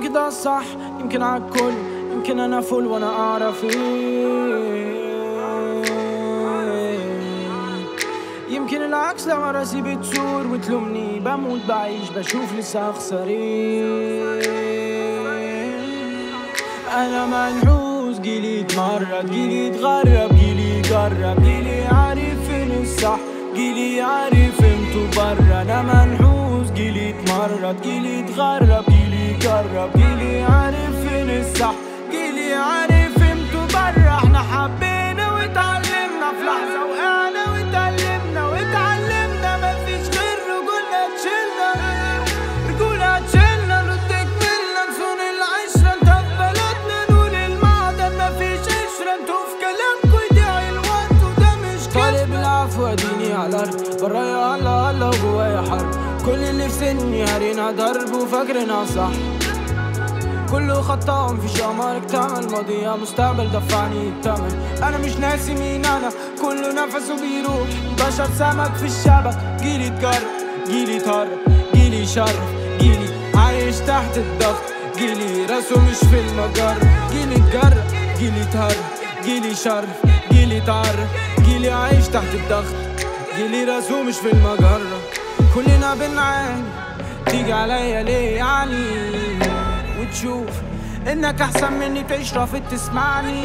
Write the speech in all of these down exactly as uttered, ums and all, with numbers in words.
يمكن ده الصح، يمكن عالكل، يمكن انا فول وانا اعرف ايه. يمكن العكس لما راسي بتثور وتلومني، بموت بعيش بشوف لسه اخسر ايه. انا منحوس جيلي اتمرد، جيلي اتغرب، جيلي يجرب، جيلي عارف فين الصح، جيلي عارف انتو برا. انا منحوس جيلي اتمرد، جيلي اتغرب، جيلي يجرب، جيلي عارف فين الصح، جيلي عارف انتو برا. احنا حبينا واتعلمنا في لحظة، وقعنا واتعلمنا واتعلمنا، مفيش غير رجولة تشيلنا، رجولة تشيلنا نرد كملنا نصون العشرة. انت في بلدنا نور المعدن، مفيش عشرة، انتو في كلامكوا يضيع الوقت وده مش كده. طالب العفو اديني على الارض، برايا هلا هلا وجوايا حرب، كل اللي في سني هارينا ضرب وفاكرينها صح. كله خطاهم في شمارك تعمل ماضية مستقبل دفعني التمن. انا مش ناسي مين انا، كله نفسه بيروح، بشر سمك في الشبك. جيلي اتجرب، جيلي اتهرب، جيلي يشرف، جيلي عايش تحت الضغط، جيلي راسه مش في المجر. جيلي اتجرب، جيلي اتهرب، جيلي يشرف، جيلي اتعرف، جيلي عايش تحت الضغط، جيلي راسه مش في المجرة. كلنا بنعاني، تيجي عليا ليه يعني وتشوف انك احسن مني، تعيش رافض تسمعني.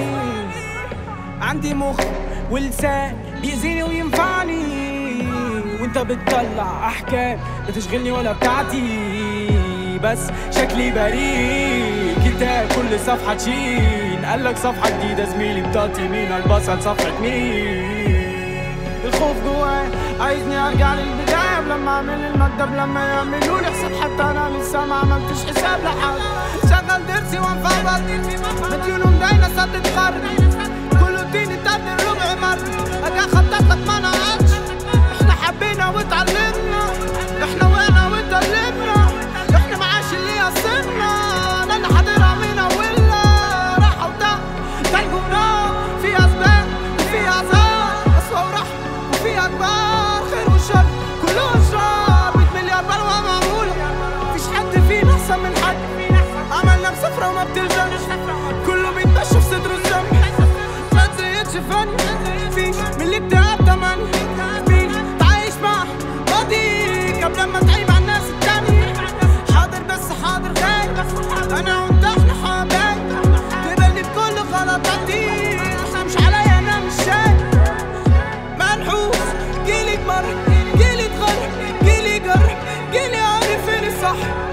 عندي مخ ولسان بيأذيني وينفعني، وانت بتطلع احكام بتشغلني ولا بتاعتي. بس شكلي بريء، كتاب كل صفحة تشين، قالك صفحة جديدة زميلي بتاعتي مين، البصل صفحة مين. الخوف جواي عايزني ارجع للبداية، لما اعمل المكتب لما يعملوا لي حساب، حتى انا لسه ما عملتش حساب لحد. شغل درسي وانفرد، مديونهم داينا سدد قرني، كله اديني تاني الربع مرة، اجي اخطط لك ما نقعدش. احنا حبينا واتعلمنا، احنا وقعنا واتقلبنا، احنا معاش اللي يصلنا. انا اللي حاضرها من اولها، راحة وده تلج ونار، في اسباب وفي عذاب، قسوة ورحمة وفي اكبر، خير والشر كله اشرار. مية مليار بلوة معمولة، مفيش حد فينا احسن من حد، عملنا بسفرة وما بتلزمش، كله بيتمشى في صدره الزمن. ما تزيدش فن، فيش من الاكتئاب تمن، مين تعيش مع ماضيك قبل ما تعيب على الناس التانية. حاضر بس حاضر غايب، انا وانت احنا حبايب، تقبلني بكل غلطاتي، احنا مش عليا انا مش شايف. منحوس جيلي اتمرد، جيلي اتغرب، جيلي يجرب، جيلي عارف فين الصح.